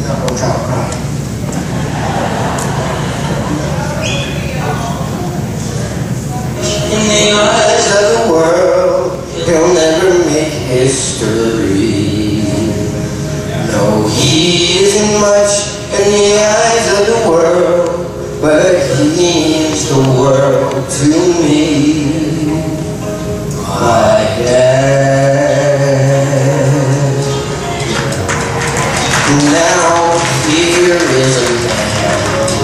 Don't try to cry. In the eyes of the world, he'll never make history. No, he isn't much in the eyes of the world, but he means the world to me. My dad. Now here is a man.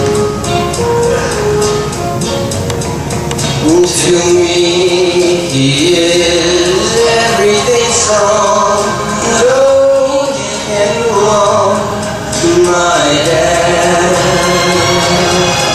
To me, he is everything strong. No, he can't go wrong. My dad.